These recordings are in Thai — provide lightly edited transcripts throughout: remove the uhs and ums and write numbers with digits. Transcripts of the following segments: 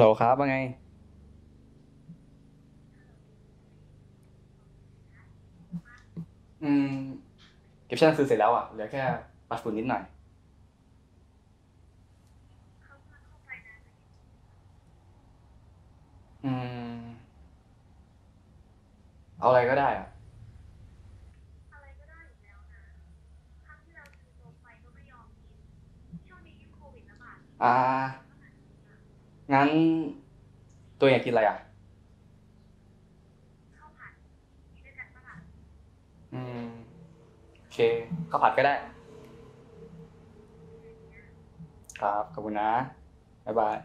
ฮัลโหลครับว่าไงอืมเก็บชั่นหนังสือเสร็จแล้วอ่ะเหลือแค่ปัดฝุ่นนิดหน่อยอืมเอาอะไรก็ได้อ่ะอ่างั้นตัวอยากกินอะไรอ่ะอืมโอเคข้าวผัดก็ได้ครับขอบคุณนะบ๊ายบาย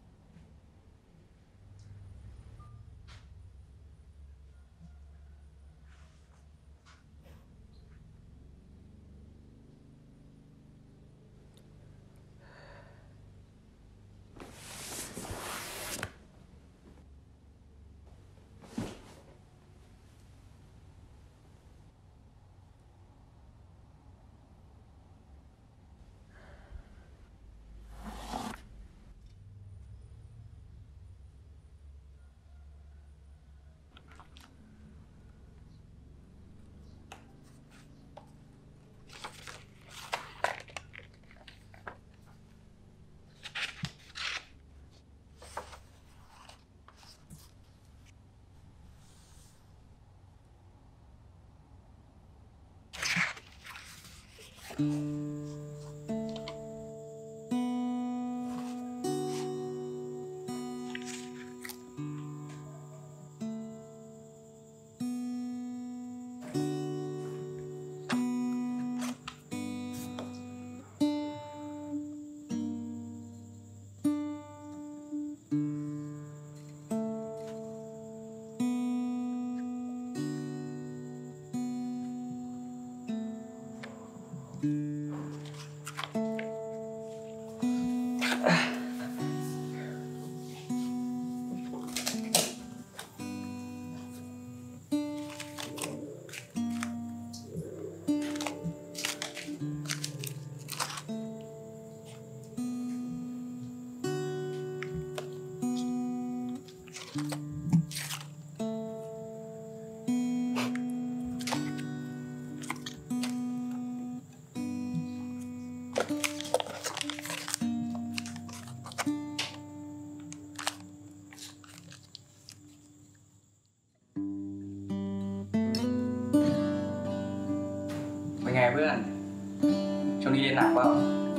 เป็นไงเพื่อนช่วงนี้เรียนหนักเปล่า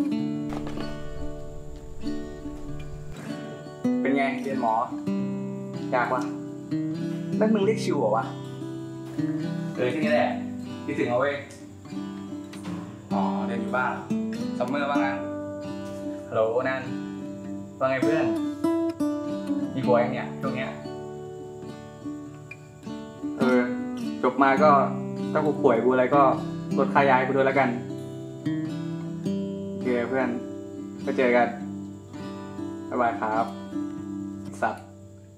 เป็นไงเรียนหมอยากวะแม่งมึงเรียกชิวเหรอวะที่นี่แหละคิดถึงเอาเว้ยอ๋อเรียนอยู่บ้านซัมเมอร์ว่างั้นฮัลโหลนั่นว่าไงเพื่อนมีผัวยังเนี่ยช่วงเนี้ย เออจบมาก็ถ้ากูป่วยกูอะไรก็ลดค่ายาให้กูด้วยแล้วกันโอเคเพื่อนก็เจอกันบ๊ายบายครับสัตว์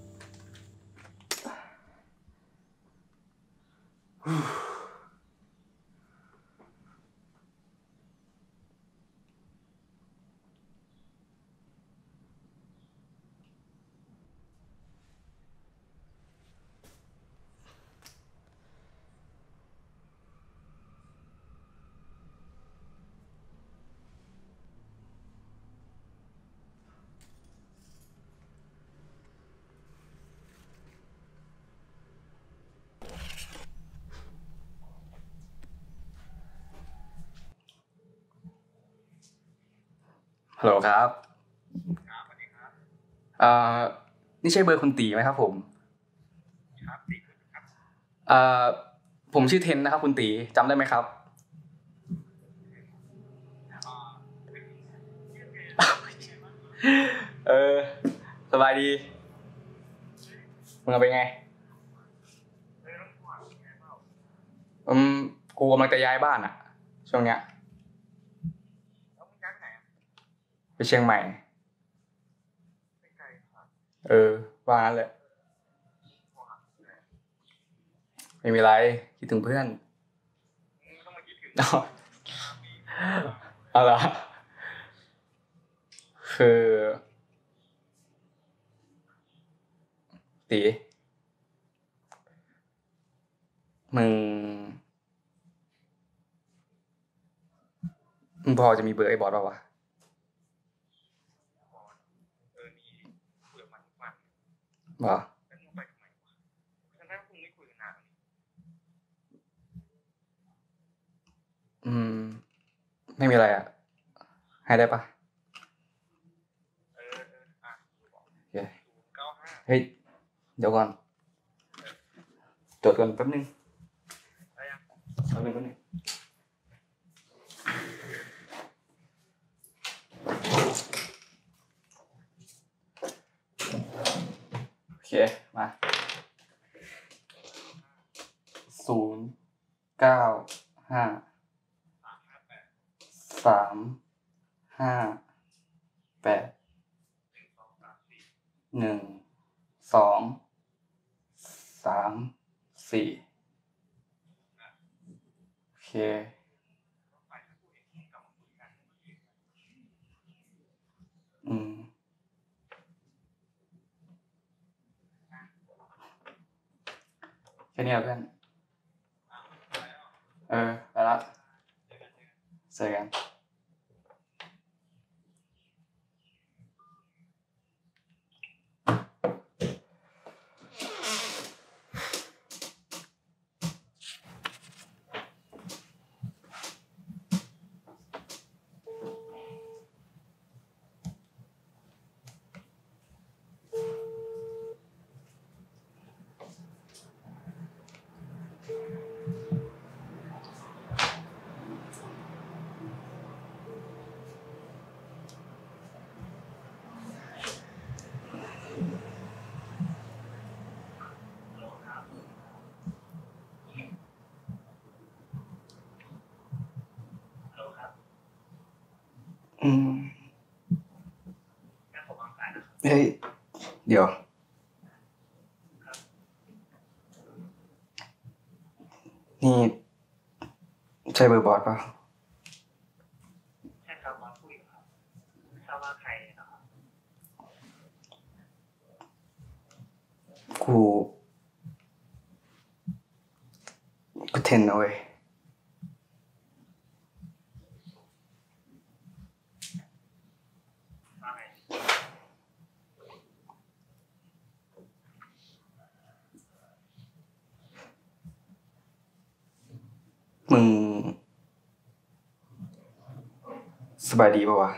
ฮัลโหลครับเอ่อนี่ใช่เบอร์คุณตีไหมครับผมเอ่อผมชื่อเทนนะครับคุณตีจำได้ไหมครับเออสบายดีมึงเป็นไงอืมกูกำลังจะย้ายบ้านอ่ะช่วงเนี้ยไปเชียงใหม่เออว่างั้นเลยไม่มีไรคิดถึงเพื่อนเอาเอาล่ะคือตีมึงพอจะมีเบอร์ไอ้บอสป่าวะนี่คุยกับมันทุกวันบ่แล้วมึงไปทำไมวะทั้งนั้นมึงไม่คุยกันนานไม่มีอะไรอ่ะให้ได้ปะอ่ะโอเค 095 เฮ้ยเดี๋ยวก่อนจดก่อนแป๊บนึงได้ยังแป๊บนึงโอเคมา095 358 1 2 3 4โอเคแค่นี้เพื่อนไปละเจอกันเฮ้ยเดี๋ยวนี่ใช่เบอร์บอสป่ะใช่ครับบอสคุยครับไม่ทราบว่าใครนะครับกูเทนนะเว้ยว่าไงมึงสบายดีป่าวะ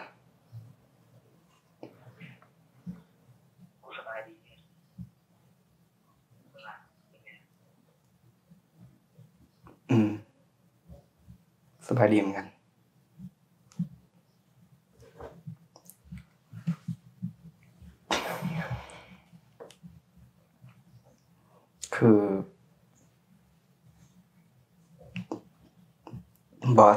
กูสบายดีเวลาเป็นไงสบายดีเหมือนกันคือบอส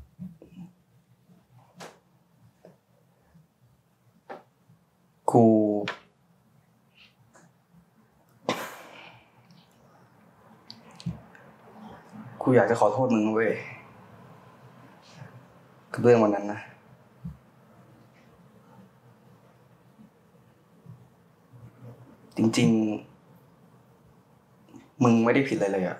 กูอยากจะขอโทษมึงเว้ยกับเรื่องวันนั้นนะจริงๆมึงไม่ได้ผิดอะไรเลยอะ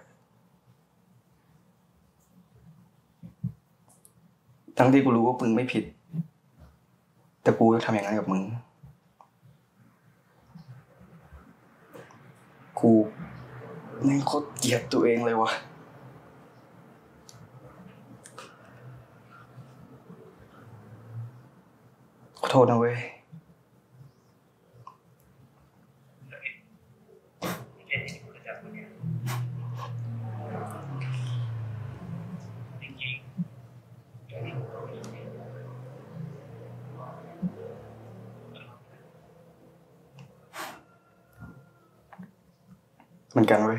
ทั้งที่กูรู้ว่ามึงไม่ผิดแต่กูทำอย่างนั้นกับมึงกูแม่งโคตรเกลียดตัวเองเลยวะขอโทษนะเว้ยเหมือนกันเว้ย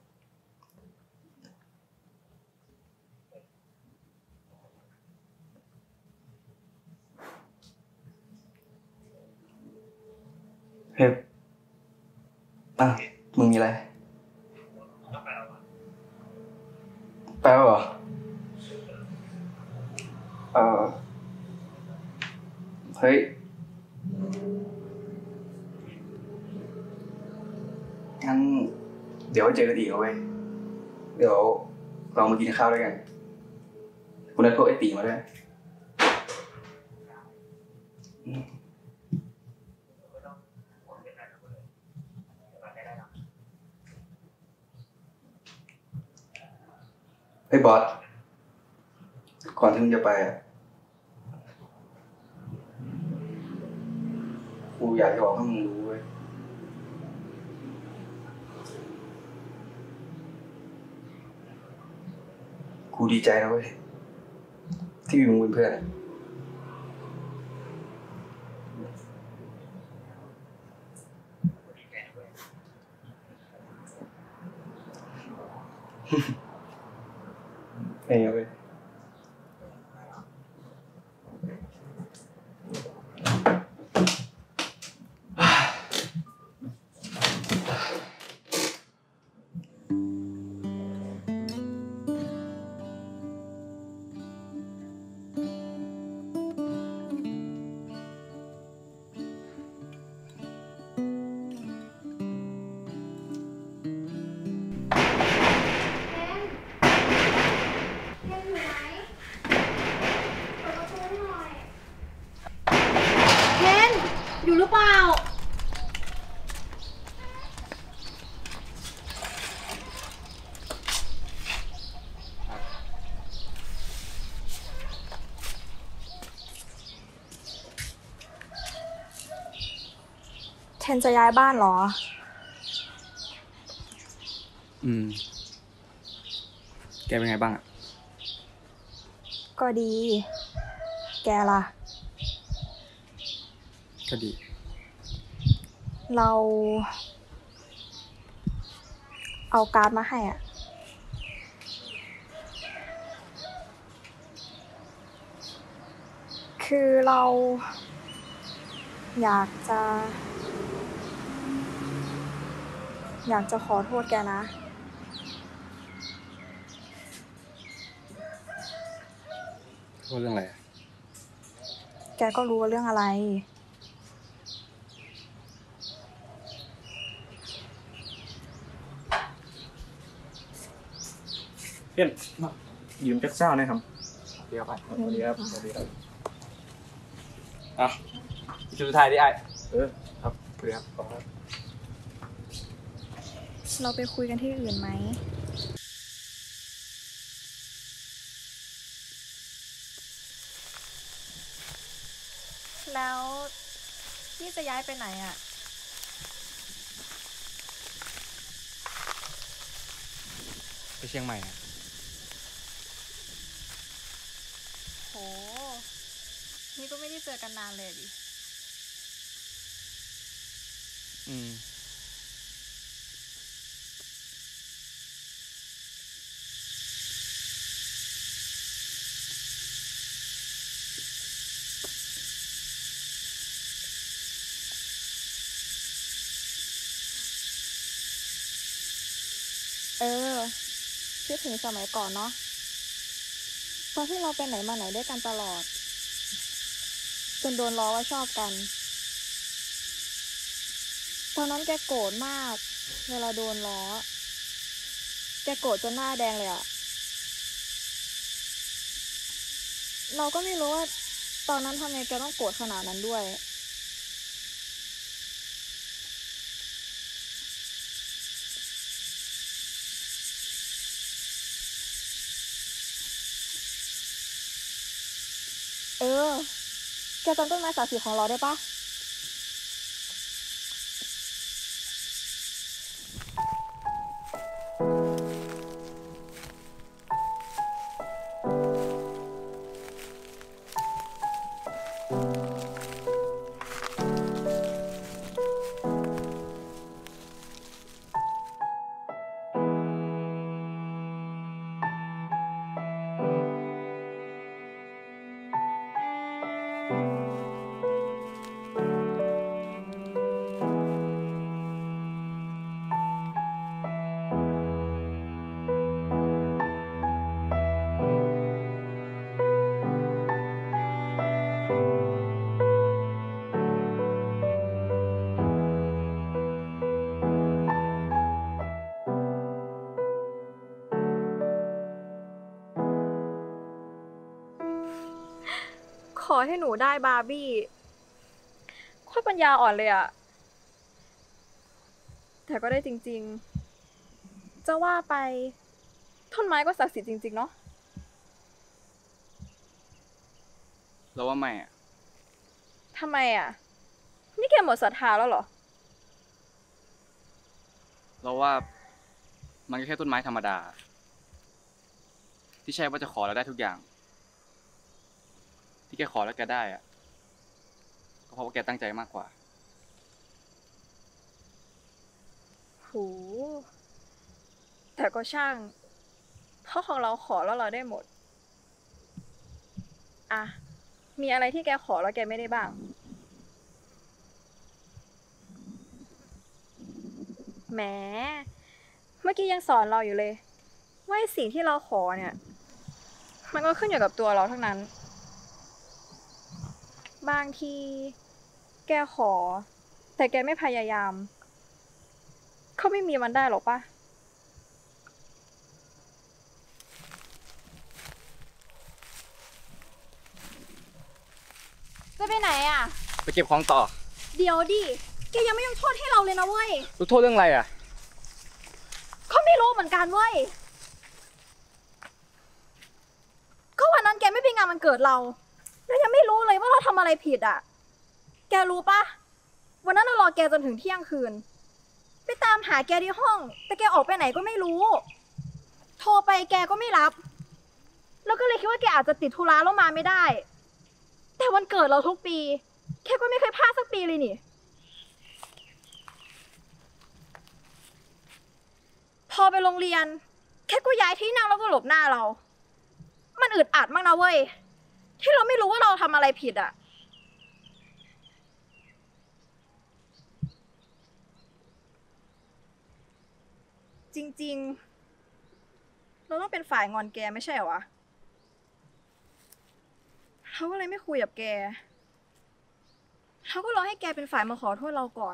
เฮ้ยมึงมีอะไรไปแล้วเหรอเฮ้ยงั้นเดี๋ยวไว้เจอกันอีกเอาเว้ยเดี๋ยวเรามากินข้าวด้วยกันกูนัดพวกไอ้ตีมาด้วยไม่ต้องห่วงเรื่องนั้นนะเลยเดี๋ยวเราได้หรอกเฮ้ยบอสก่อนที่มึงจะไปอะกูอยากจะบอกให้มึงรู้เว้ยกูดีใจนะเว้ยที่มีมึงเป็นเพื่อนอะดีใจด้วยไอ้เว้ยเทนอยู่หรือเปล่าเทนจะย้ายบ้านเหรอแกเป็นไงบ้างอะก็ดี แกล่ะก็ดีเราเอาการ์ดมาให้อ่ะ คือเราอยากจะขอโทษแกนะโทษเรื่องอะไรอะแกก็รู้ว่าเรื่องอะไรเพื่อนยืมจักเจ้าหนะครับเดี๋ยวไปสวัสดีครับสวัสดีครับอ่ะชุดสุดท้ายดิไอ้ครับสวัสดีครับขอบคุณครับเราไปคุยกันที่อื่นไหม แล้วพี่จะย้ายไปไหนอ่ะไปเชียงใหม่อะโห นี่ก็ไม่ได้เจอกันนานเลยดิอืมคิดถึงสมัยก่อนเนาะ ตอนที่เราไปไหนมาไหนด้วยกันตลอด จนโดนล้อว่าชอบกัน ตอนนั้นแกโกรธมาก เวลาโดนล้อ แกโกรธจนหน้าแดงเลยอะ เราก็ไม่รู้ว่าตอนนั้นทำไมแกต้องโกรธขนาดนั้นด้วย แกจำต้นไม้ศักดิ์สิทธิ์ของเราได้ปะขอให้หนูได้บาร์บี้โคตรปัญญาอ่อนเลยอะแต่ก็ได้จริงๆ จะว่าไปต้นไม้ก็ศักดิ์สิทธิ์จริงๆเนาะเราว่าไม่อะทำไมอะนี่แกหมดศรัทธาแล้วเหรอเราว่ามันก็แค่ต้นไม้ธรรมดา ที่ใช่ว่าจะขอแล้วได้ทุกอย่าง ที่แกขอแล้วแกได้อะก็เพราะว่าแกตั้งใจมากกว่าโห แต่ก็ช่าง เพราะของเราขอแล้วเราได้หมด อ่ะ มีอะไรที่แกขอแล้วแกไม่ได้บ้าง แหม เมื่อกี้ยังสอนเราอยู่เลย ว่าไอ้สิ่งที่เราขอเนี่ย มันก็ขึ้นอยู่กับตัวเราทั้งนั้น บางที แกขอ แต่แกไม่พยายาม เขาไม่มีมันได้หรอกปะ จะไปไหนอ่ะไปเก็บของต่อเดี๋ยวดิ แกยังไม่ยกโทษให้เราเลยนะเว้ยรู้โทษเรื่องอะไรอ่ะเขาไม่รู้เหมือนกันเว้ย ก็วันนั้นแกไม่ไปงานวันเกิดเรา แล้วยังไม่รู้เลยว่าเราทำอะไรผิดอ่ะ แกรู้ปะวันนั้นเรารอแกจนถึงเที่ยงคืน ไปตามหาแกที่ห้อง แต่แกออกไปไหนก็ไม่รู้ โทรไปแกก็ไม่รับ แล้วก็เลยคิดว่าแกอาจจะติดธุระแล้วมาไม่ได้ แต่วันเกิดเราทุกปี แกก็ไม่เคยพลาดสักปีเลยนี่ พอไปโรงเรียน แค่ก็ย้ายที่นั่งแล้วก็หลบหน้าเรา มันอึดอัดมากนะเว้ย ที่เราไม่รู้ว่าเราทำอะไรผิดอะจริงๆ เราต้องเป็นฝ่ายงอนแกไม่ใช่เหรอวะเราก็เลยไม่คุยกับแกเราก็รอให้แกเป็นฝ่ายมาขอโทษเราก่อน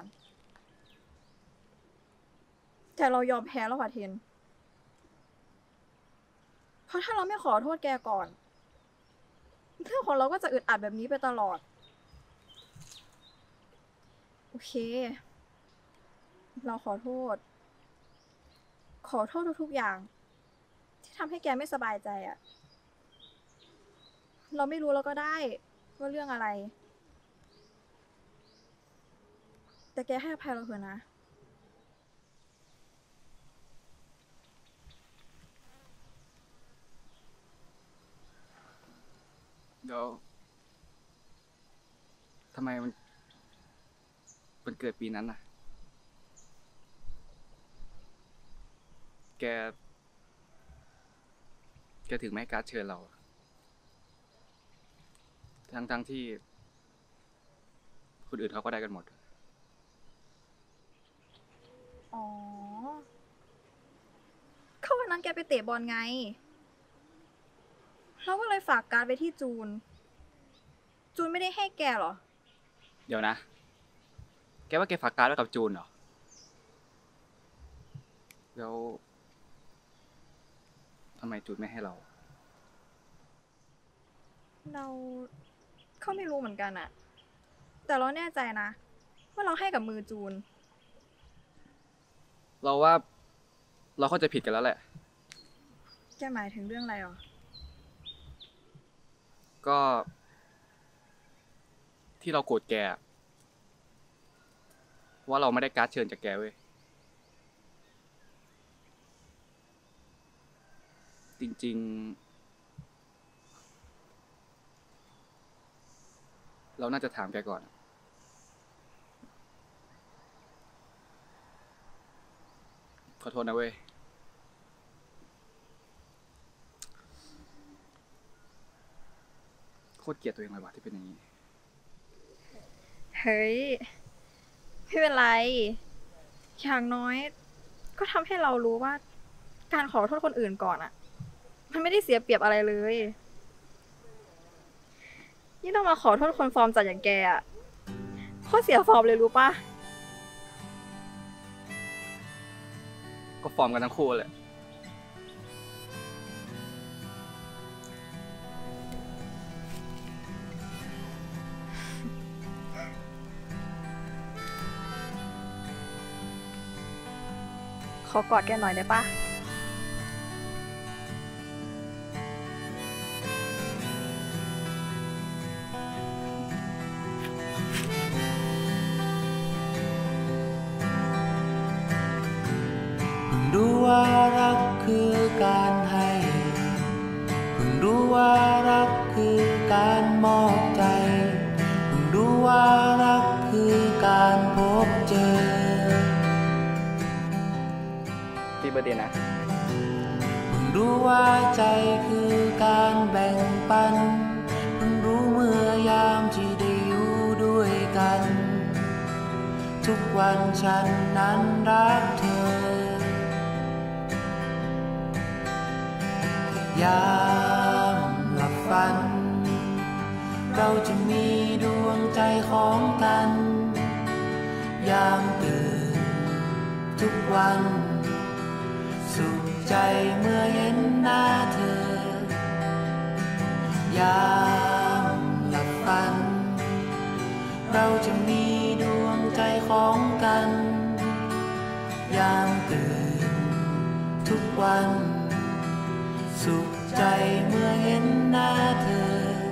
แต่เรายอมแพ้แล้วว่ะเทน เพราะถ้าเราไม่ขอโทษแกก่อนเรื่องของเราก็จะอึดอัดแบบนี้ไปตลอด โอเค เราขอโทษ ขอโทษทุกๆอย่าง ที่ทำให้แกไม่สบายใจอะเราไม่รู้แล้วก็ได้ว่าเรื่องอะไร แต่แกให้อภัยเราเถอะนะเดี๋ยวทำไมมันเกิดปีนั้นน่ะ แกถึงไม่ให้การ์ดเชิญเรา ทั้งที่คนอื่นเขาก็ได้กันหมดอ๋อก็วันนั้นแกไปเตะบอลไง เราก็เลยฝากการ์ดไว้ที่จูน จูนไม่ได้ให้แกเหรอเดี๋ยวนะ แกว่าแกฝากการ์ดไว้กับจูนเหรอ แล้วทำไมจูนไม่ให้เราเราก็ไม่รู้เหมือนกันอะแต่เราแน่ใจนะ ว่าเราให้กับมือจูนเราว่าเราเข้าใจผิดกันแล้วแหละแกหมายถึงเรื่องอะไรหรอก็ที่เราโกรธแกอะว่าเราไม่ได้การ์ดเชิญจากแกเว้ย จริงๆ เราน่าจะถามแกก่อน ขอโทษนะเว้ย โคตรเกลียดตัวเองเลยว่ะที่เป็นอย่างนี้เฮ้ย ไม่เป็นไร อย่างน้อย ก็ทำให้เรารู้ว่า การขอโทษคนอื่นก่อนอะมันไม่ได้เสียเปรียบอะไรเลย นี่ต้องมาขอโทษคนฟอร์มจัดอย่างแกอะโคตรเสียฟอร์มเลยรู้ปะก็ฟอร์มกันทั้งคู่แหละอกอดแกหน่อยได้ปะเพิ่งรู้ว่ารักคือการให้เพิ่งรู้ว่ารักคือการมอบใจเพิ่งรู้ว่ารักคือการพบเจอพี่เบอร์เดย์นะเพิ่งรู้ว่าใจคือการแบ่งปันเพิ่งรู้เมื่อยามที่ได้อยู่ด้วยกันทุกวันฉันนั้นรักเธอยามหลับฝันเราจะมีดวงใจของกันยามตื่นทุกวันสุขใจเมื่อเห็นหน้าเธอยามหลับฝันเราจะมีดวงใจของกันยามตื่นทุกวันสุขใจเมื่อเห็นหน้าเธอ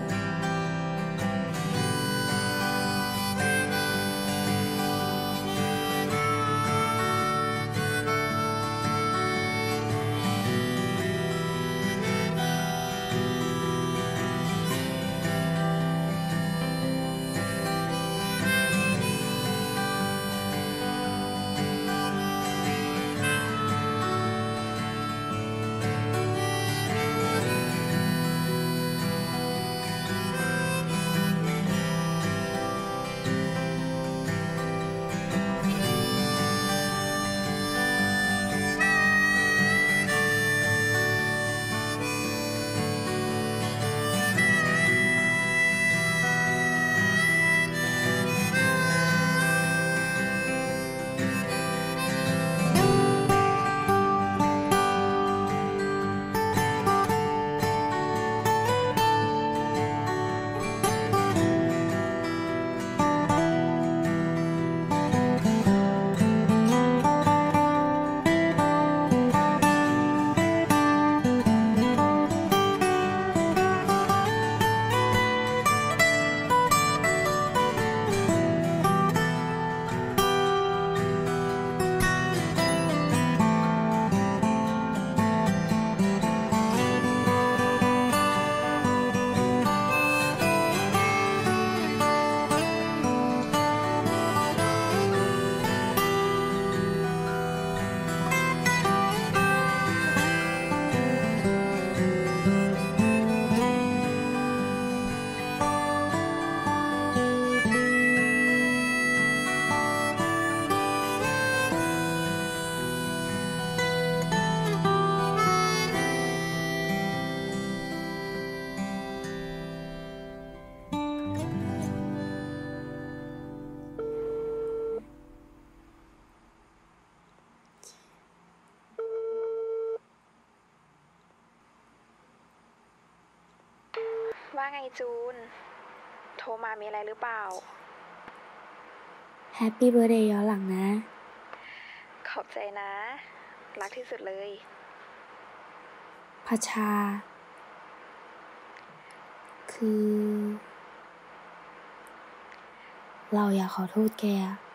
ว่าไงจูน โทรมามีอะไรหรือเปล่าแฮปปี้เบิร์ธเดย์ย้อนหลังนะขอบใจนะ รักที่สุดเลยพัชชา คือ เราอยากขอโทษแกอะ